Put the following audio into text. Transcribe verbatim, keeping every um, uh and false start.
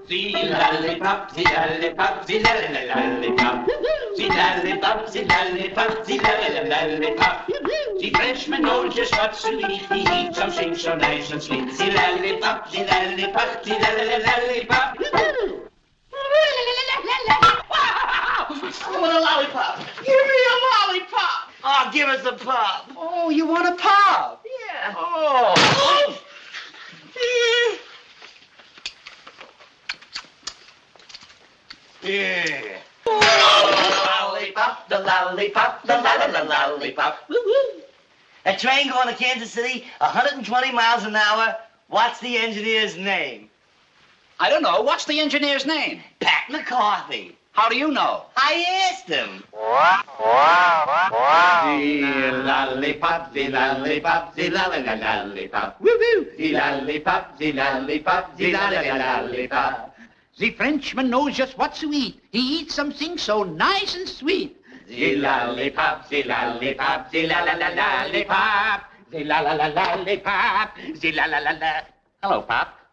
Zee Lollipop, Zee Lollipop, Zee Lollipop. Zee Lollipop, Zee Lollipop, Zee Lollipop. The Frenchman knows just what to eat. He eats something so nice and sweet. Zee Lollipop, Zee Lollipop, Zee Lollipop. I want a lollipop. Give me a lollipop. Oh, give us a pop. Oh, you want a pop? Yeah. Oh. Oh. Yeah. Lollipop, the lollipop, the la la la lollipop. Woo-woo. A train going to Kansas City, one hundred twenty miles an hour. What's the engineer's name? I don't know. What's the engineer's name? Pat McCarthy. How do you know? I asked him. Zee Lollipop, Zee Lollipop, Zee Lollipop. Woo-woo! Zee Lollipop, Zee Lollipop, Zee Lollipop. The Frenchman knows just what to eat. He eats something so nice and sweet. Zee Lollipop, Zee Lollipop, Zee Lollipop. Zee Lollipop, Zee Lollipop. Hello, Pop.